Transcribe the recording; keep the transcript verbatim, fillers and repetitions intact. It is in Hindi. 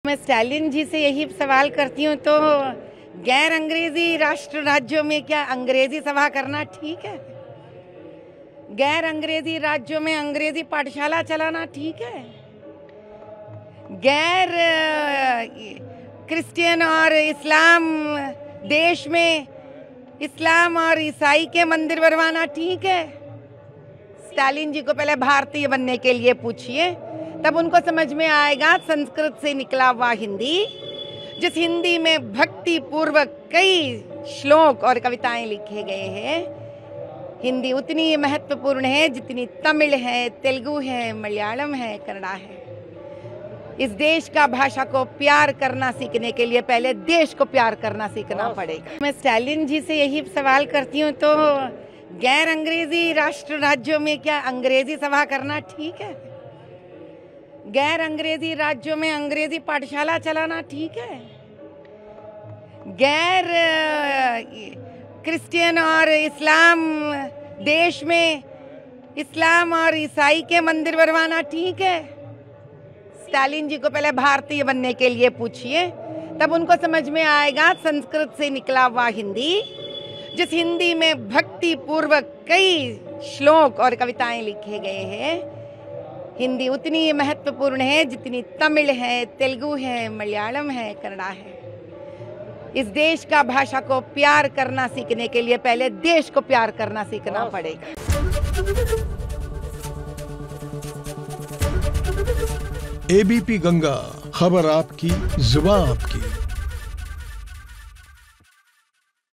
मैं स्टालिन जी से यही सवाल करती हूँ, तो गैर अंग्रेजी राष्ट्र राज्यों में क्या अंग्रेजी सभा करना ठीक है? गैर अंग्रेजी राज्यों में अंग्रेजी पाठशाला चलाना ठीक है? गैर क्रिश्चियन और इस्लाम देश में इस्लाम और ईसाई के मंदिर बनवाना ठीक है? स्टालिन जी को पहले भारतीय बनने के लिए पूछिए, तब उनको समझ में आएगा संस्कृत से निकला हुआ हिंदी, जिस हिंदी में भक्ति पूर्वक कई श्लोक और कविताएं लिखे गए हैं। हिंदी उतनी महत्वपूर्ण है जितनी तमिल है, तेलुगु है, मलयालम है, कन्नड़ा है। इस देश का भाषा को प्यार करना सीखने के लिए पहले देश को प्यार करना सीखना पड़ेगा। मैं स्टालिन जी से यही सवाल करती हूँ, तो गैर अंग्रेजी राष्ट्र राज्यों में क्या अंग्रेजी सभा करना ठीक है? गैर अंग्रेजी राज्यों में अंग्रेजी पाठशाला चलाना ठीक है? गैर क्रिश्चियन और इस्लाम देश में इस्लाम और ईसाई के मंदिर बनवाना ठीक है? स्टालिन जी को पहले भारतीय बनने के लिए पूछिए, तब उनको समझ में आएगा संस्कृत से निकला हुआ हिंदी, जिस हिंदी में भक्ति पूर्वक कई श्लोक और कविताएं लिखे गए हैं। हिंदी उतनी महत्वपूर्ण है जितनी तमिल है, तेलुगु है, मलयालम है, कन्नड़ा है। इस देश का भाषा को प्यार करना सीखने के लिए पहले देश को प्यार करना सीखना पड़ेगा। एबीपी गंगा, खबर आपकी, जुबान आपकी।